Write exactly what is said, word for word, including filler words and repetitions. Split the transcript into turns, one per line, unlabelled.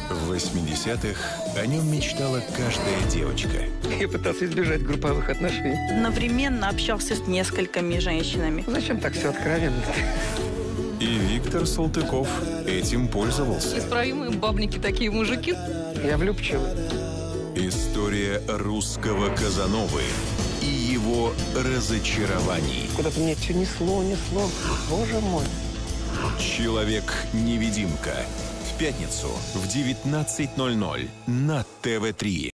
В восьмидесятых о нем мечтала каждая девочка.
Я пытался избежать групповых отношений.
Одновременно общался с несколькими женщинами.
Зачем так все откровенно?
И Виктор Салтыков этим пользовался.
Исправимые бабники такие мужики.
Я влюбчивый.
История русского Казановы и его разочарований.
Куда-то мне все несло, несло. Боже мой.
Человек-невидимка. В пятницу в девятнадцать ноль ноль на тэ вэ три.